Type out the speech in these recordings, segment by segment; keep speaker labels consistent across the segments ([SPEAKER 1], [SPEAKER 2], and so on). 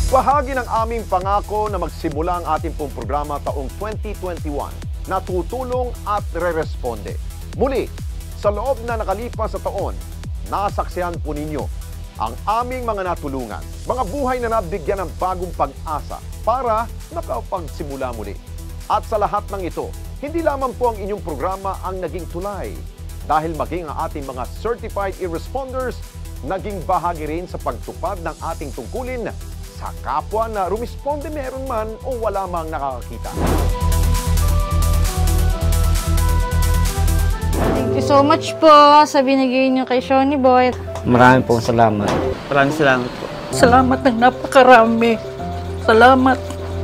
[SPEAKER 1] Bahagi ng aming pangako na magsimula ang ating pong programa taong 2021 na tutulong at re-responde. Muli, sa loob na nakalipas sa taon, nasaksihan po ninyo ang aming mga natulungan, mga buhay na nabigyan ng bagong pag-asa para makapagsimula muli. At sa lahat ng ito, hindi lamang po ang inyong programa ang naging tulay, dahil maging ang ating mga certified e-responders naging bahagi rin sa pagtupad ng ating tungkulin sa kapwa na rumisponde meron man o wala mang nakakakita.
[SPEAKER 2] Thank you so much po sa binigay niyo kay Shonny Boy.
[SPEAKER 3] Maraming pong salamat.
[SPEAKER 4] Maraming salamat po.
[SPEAKER 5] Salamat ng napakarami. Salamat.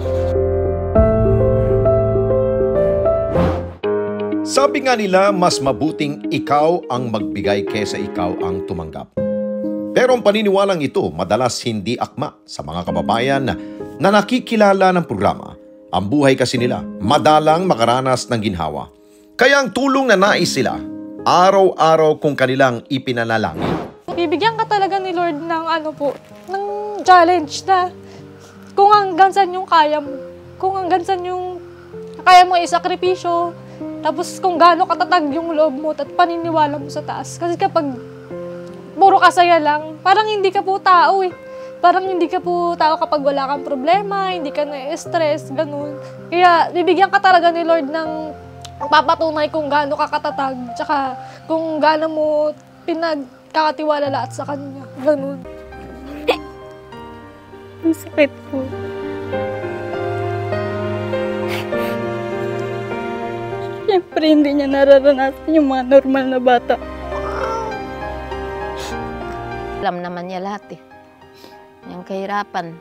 [SPEAKER 1] Sabi nga nila, mas mabuting ikaw ang magbigay kesa ikaw ang tumanggap. Pero ang paniniwalang ito madalas hindi akma sa mga kababayan na nakikilala ng programa. Ang buhay kasi nila madalang makaranas ng ginhawa. Kaya ang tulong na nais sila, araw-araw kung kanilang ipinanalangin.
[SPEAKER 2] Bibigyan ka talaga ni Lord ng ng challenge na kung hanggang saan yung kaya mo. Kung hanggang saan yung kaya mo isakripisyo. Tapos kung gaano katatag yung loob mo at paniniwala mo sa taas. Kasi kapag puro kasaya lang, parang hindi ka po tao eh. Parang hindi ka po tao kapag wala kang problema, hindi ka na-stress, ganun. Kaya bibigyan ka talaga ni Lord ng papatunay kung gaano ka katatag, tsaka kung gaano mo pinagkakatiwala lahat sa Kanya. Ganun.
[SPEAKER 6] Ang sakit po. Siyempre, hindi niya nararanasan yung mga normal na bata.
[SPEAKER 7] Alam naman niya lahat eh. Yung kahirapan.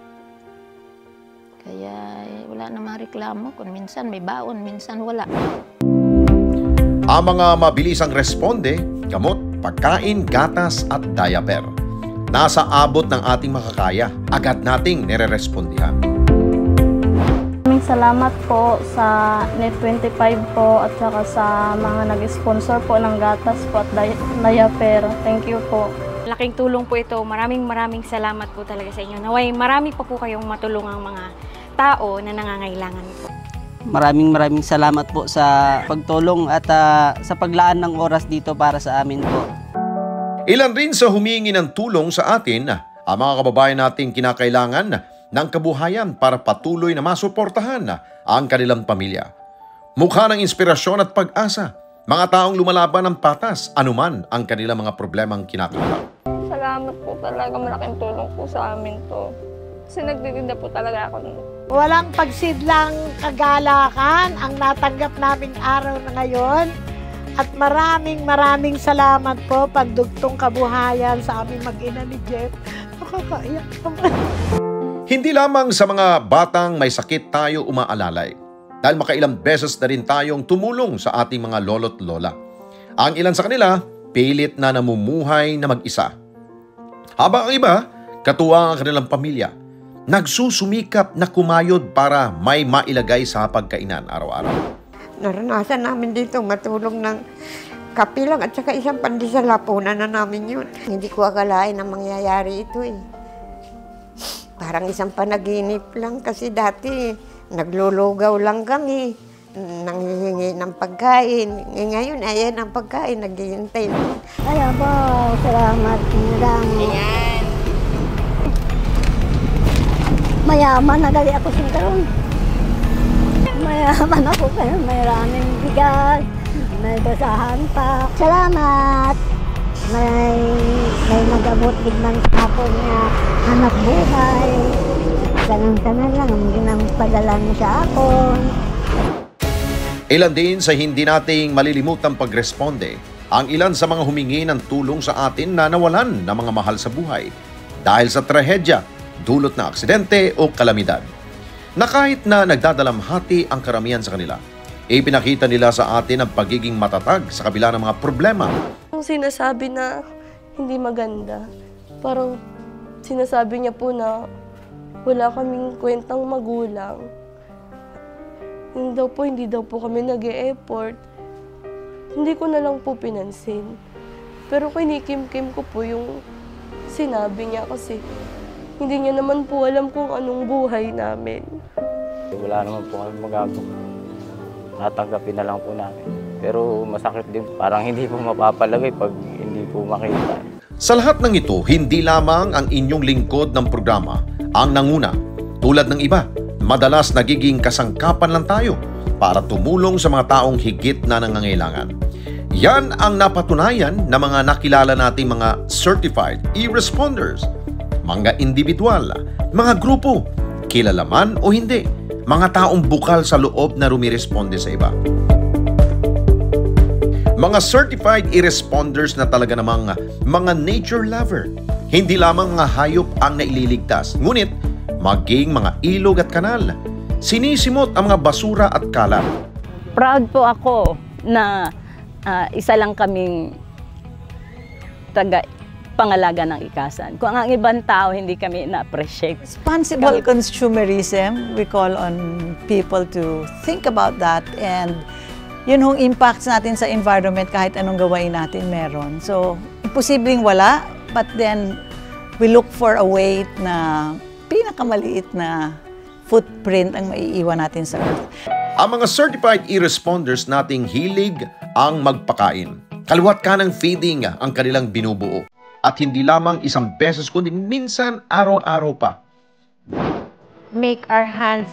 [SPEAKER 7] Kaya wala na mareklamo. Kung minsan may baon, minsan wala.
[SPEAKER 1] Ang mga mabilisang responde, gamot, pagkain, gatas at diaper. Nasa abot ng ating makakaya, agad nating nire-respondihan.
[SPEAKER 6] Maraming salamat po sa Net25 po at saka sa mga nag-sponsor po ng gatas po at diaper. Thank you po.
[SPEAKER 8] Laking tulong po ito. Maraming salamat po talaga sa inyo. Naway marami pa po kayong matulungang mga tao na nangangailangan po.
[SPEAKER 4] Maraming salamat po sa pagtulong at sa paglaan ng oras dito para sa amin po.
[SPEAKER 1] Ilan rin sa humingi ng tulong sa atin ang mga kababayan nating kinakailangan ng kabuhayan para patuloy na masuportahan ang kanilang pamilya. Mukha ng inspirasyon at pag-asa, mga taong lumalaban ng patas anuman ang kanilang mga problemang kinakaharap.
[SPEAKER 6] Salamat po talaga. Malaking tulong po sa amin to. Kasi nagtitinda po talaga ako nun.
[SPEAKER 9] Walang pagsidlang kagalakan ang natanggap naming araw na ngayon. At maraming salamat po pagdugtong kabuhayan sa aming mag-ina ni Jeff. Nakakaiyak naman.
[SPEAKER 1] Hindi lamang sa mga batang may sakit tayo umaalalay. Dahil makailang beses na rin tayong tumulong sa ating mga lolo't lola. Ang ilan sa kanila, pilit na namumuhay na mag-isa. Habang ang iba, katuwang ang kanilang pamilya, nagsusumikap na kumayod para may mailagay sa pagkainan araw-araw.
[SPEAKER 10] Naranasan namin dito matulong ng kapilang at saka isang pandesal, hapunan na namin yun. Hindi ko akalain na mangyayari ito eh. Parang isang panaginip lang kasi dati naglulugaw lang kami, nanghihingi ng pagkain. Ngayon, ayan ang pagkain, naghihintay lang.
[SPEAKER 9] Ay, abo, salamat. Madami.
[SPEAKER 10] Ayan.
[SPEAKER 9] Mayaman na dali ako sa karon. Mayaman ako pero maraming bigas. May basahan pa. Salamat. May nagabot din man sa ako niya anak buhay. Ganun-ganun lang ang ginampadala niya sa akin.
[SPEAKER 1] Ilan din sa hindi nating malilimutang pagresponde ang ilan sa mga humingi ng tulong sa atin na nawalan ng mga mahal sa buhay dahil sa trahedya, dulot na aksidente o kalamidad. Na kahit na nagdadalamhati ang karamihan sa kanila, ipinakita nila sa atin ang pagiging matatag sa kabila ng mga problema.
[SPEAKER 6] Ang sinasabi na hindi maganda, parang sinasabi niya po na wala kaming kwentang magulang. Hindi daw po kami nag-e-effort. Hindi ko na lang po pinansin. Pero kinikim-kim ko po yung sinabi niya kasi
[SPEAKER 3] Hindi niya naman po alam kung anong buhay namin.
[SPEAKER 11] Wala naman po kami magagawa. Natanggapin na lang po namin. Pero masakit din. Parang hindi po mapapalagay pag hindi po makita.
[SPEAKER 1] Sa lahat ng ito, hindi lamang ang inyong lingkod ng programa ang nanguna. Tulad ng iba, madalas nagiging kasangkapan lang tayo para tumulong sa mga taong higit na nangangailangan. Yan ang napatunayan ng mga nakilala nating mga certified e-responders. Mga individual, mga grupo, kilala man o hindi, mga taong bukal sa loob na rumiresponde sa iba. Mga certified e-responders na talaga namang mga nature lover. Hindi lamang mga hayop ang naililigtas, ngunit maging mga ilog at kanal. Sinisimot ang mga basura at kalat.
[SPEAKER 12] Proud po ako na isa lang kaming pangalaga ng ikasan. Kung ang ibang tao hindi kami na-appreciate.
[SPEAKER 13] Responsible consumerism, we call on people to think about that, and yun yung impacts natin sa environment kahit anong gawain natin meron. So, imposibleng wala, but then we look for a way na pinakamaliit na footprint ang maiiwan natin sa earth.
[SPEAKER 1] Ang mga certified e-responders nating hilig ang magpakain. Kaliwat kanang feeding ang kanilang binubuo. At hindi lamang isang beses kundi minsan araw-araw pa.
[SPEAKER 14] Make our hands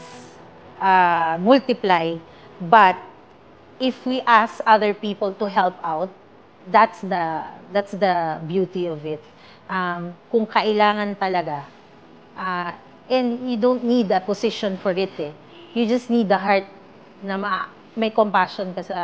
[SPEAKER 14] multiply, but if we ask other people to help out, that's the beauty of it. Kung kailangan talaga, and you don't need a position for it. You just need the heart na may compassion ka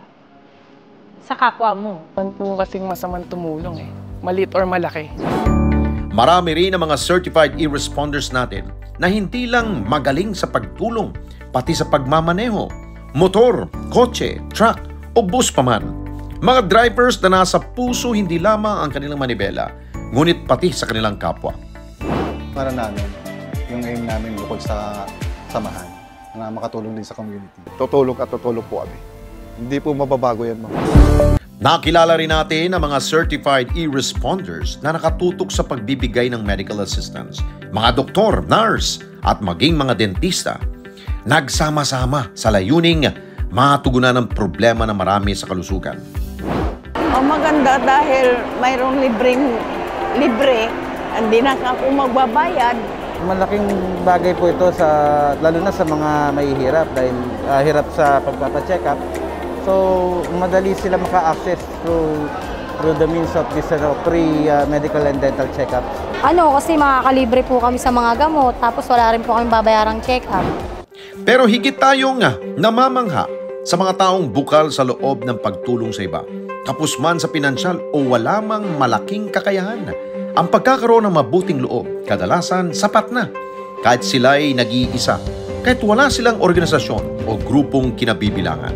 [SPEAKER 14] sa kapwa mo.
[SPEAKER 5] Man po kasing masamang tumulong maliit or malaki.
[SPEAKER 1] Marami rin ang mga certified e-responders natin na hindi lang magaling sa pagtulong, pati sa pagmamaneho, motor, kotse, truck o bus pa man. Mga drivers na nasa puso hindi lamang ang kanilang manibela, ngunit pati sa kanilang kapwa.
[SPEAKER 15] Para namin, yung aim namin bukod sa samahan, na makatulong din sa community. Tutulong at tutulong po kami. Hindi po mababago yan, ma'am.
[SPEAKER 1] Nakilala rin natin ang mga certified e-responders na nakatutok sa pagbibigay ng medical assistance, mga doktor, nurse, at maging mga dentista. Nagsama-sama sa layuning matugunan ng problema na marami sa kalusugan.
[SPEAKER 13] Maganda dahil mayroong libre, hindi na ako magbabayad.
[SPEAKER 11] Malaking bagay po ito lalo na sa mga mahihirap dahil hirap sa pagpapacheck up. So, madali sila maka-access through the means of this free medical and dental check-ups.
[SPEAKER 16] Kasi makakalibre po kami sa mga gamot, tapos wala rin po kami babayarang check-up.
[SPEAKER 1] Pero higit tayong namamangha sa mga taong bukal sa loob ng pagtulong sa iba. Kapos man sa pinansyal o wala mang malaking kakayahan, ang pagkakaroon ng mabuting loob, kadalasan sapat na. Kahit sila'y nag-iisa, kahit wala silang organisasyon o grupong kinabibilangan.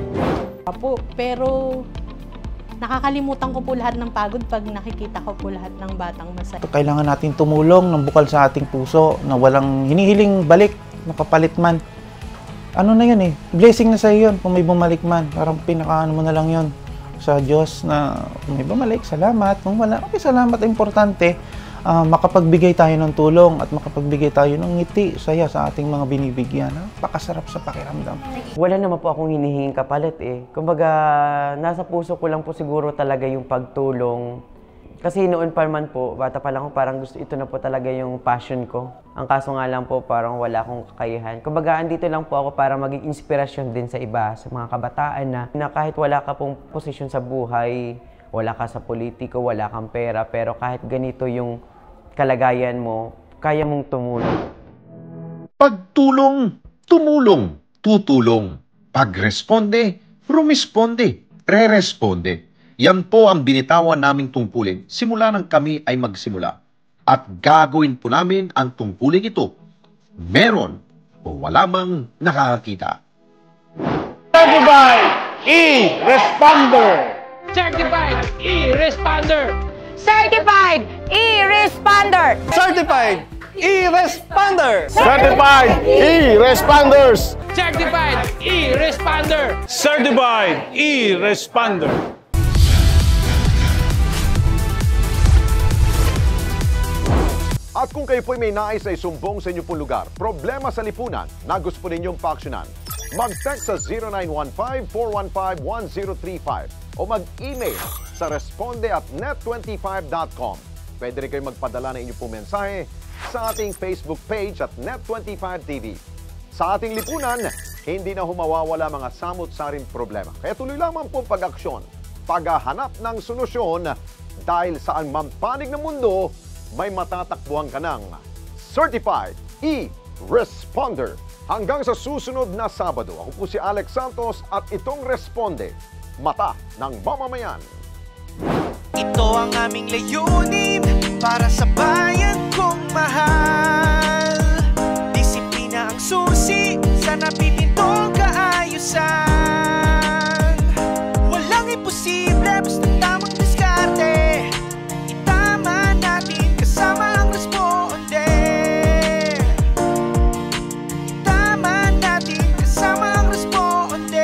[SPEAKER 17] Pero nakakalimutan ko po lahat ng pagod pag nakikita ko po lahat ng batang masaya.
[SPEAKER 18] Kailangan natin tumulong ng bukal sa ating puso na walang hinihiling balik, makapalit man. Ano na yun blessing na sa iyo yun kung may bumalik man. Parang pinakaano mo na lang yun sa Diyos na kung may bumalik, salamat. Kung wala, okay, salamat. Importante, makapagbigay tayo ng tulong at makapagbigay tayo ng ngiti, saya sa ating mga binibigyan. Pakasarap sa pakiramdam.
[SPEAKER 19] Wala naman po akong hinihinging kapalit Kumbaga, nasa puso ko lang po siguro talaga yung pagtulong. Kasi noon pa man po, bata pa lang ako, parang ito na po talaga yung passion ko. Ang kaso nga lang po, parang wala akong kakayahan. Kumbaga, andito lang po ako para maging inspirasyon din sa iba, sa mga kabataan na kahit wala ka pong posisyon sa buhay, wala ka sa politiko, wala kang pera, pero kahit ganito yung kalagayan mo, kaya mong tumulong.
[SPEAKER 1] Pagtulong, tumulong, tutulong. Pagresponde, rumisponde, re-responde. Yan po ang binitawan naming tungkulin simula nang kami ay magsimula. At gagawin po namin ang tungkulin ito. Meron o wala mang nakakakita.
[SPEAKER 20] Certified e-responder!
[SPEAKER 21] Certified e-responder!
[SPEAKER 20] Certified e-responder! Certified e-responder! Certified e-responders!
[SPEAKER 21] Certified e-responder!
[SPEAKER 20] Certified e-responder!
[SPEAKER 1] At kung kayo po'y may nais na isumbong sa inyong pong lugar, problema sa lipunan na gusto po ninyong paaksyonan, mag-text sa 0915-415-1035 o mag-email sa responde@net25.com. Pwede rin kayo magpadala ng inyong pong mensahe sa ating Facebook page at Net25TV. Sa ating lipunan, hindi na humawawala mga samot-saring problema. Kaya tuloy lamang po pag-aksyon, paghahanap ng solusyon dahil saan mampanig ng mundo, may matatakbuhan ka ng Certified E-Responder. Hanggang sa susunod na Sabado, ako po si Alex Santos at itong Responde, Mata ng Mamamayan.
[SPEAKER 2] Ito ang aming layunin para sa bayan kong mahal. Disiplina ang susi sa napipintong kaayusan. Walang imposible, basta tamang diskarte. Itama natin kasama ang Responde. Itama natin kasama ang Responde.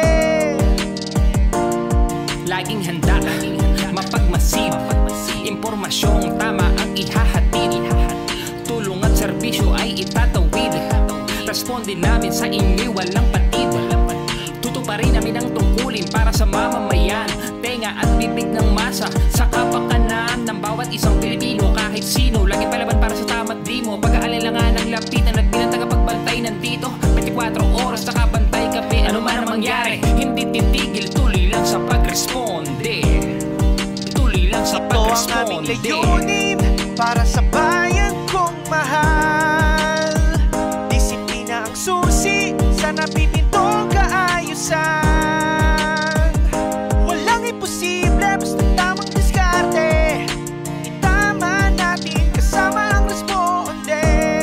[SPEAKER 21] Laging handa, mapagmasid, impormasyong tama ang ihahatid. Tulong at serbisyo ay itatawid. Responde namin sa inyo walang patid. Tutuparin namin ang tungkulin para sa mamamayan. Tenga at bibig ng masa sa kapakanan ng bawat isang Pilipino. Kahit sino, lagi palaban para sa tama't di mo. Pag-aalilangan ng lapitan at bilang tagapagbantay nandito 24 oras nakabantay kape. Ano man ang mangyari, hindi titigil. Tuloy lang sa pagresponde. Tuloy lang sa pagresponde.
[SPEAKER 2] Ito ang aming layunin para sa bayan kong mahal. Disiplina ang susi sa napipintong kaayusan. Walang imposible, basta tamang diskarte. Itama natin kasama ang Responde.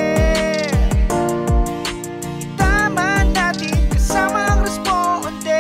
[SPEAKER 2] Itama natin kasama ang Responde.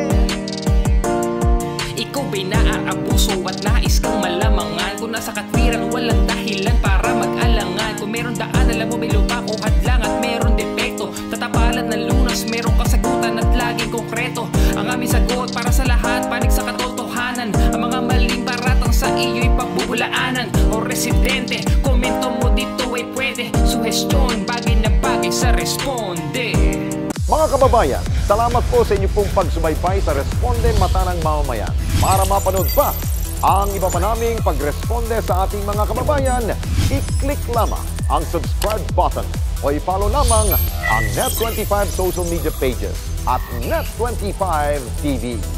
[SPEAKER 21] Ikaw ba'y naaabuso at nais kang malamangan? Kung nasa katwiran, walang dahilan para mag-alangan. Kung meron daan, alam mo may lupa o hadlang at meron depekto. Tatapalan ng lunas, meron kasagutan at laging konkreto. Ang aming sagot para sa lahat, panig sa katotohanan. Ang mga maling paratang sa iyo'y pagbubulaanan. O residente, komento mo dito ay pwede. Suhestyon, bagay na bagay sa Responde.
[SPEAKER 1] Mga kababayan, salamat po sa inyong pong pagsubaybay sa Responde, Mata ng Mamamayan. Para mapanood pa ang iba pa naming pagresponde sa ating mga kababayan, i-click lamang ang subscribe button o i-follow lamang ang Net25 social media pages at Net25 TV.